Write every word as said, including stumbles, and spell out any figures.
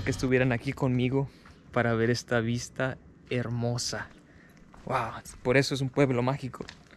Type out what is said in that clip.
que estuvieran aquí conmigo para ver esta vista hermosa. Wow, por eso es un pueblo mágico.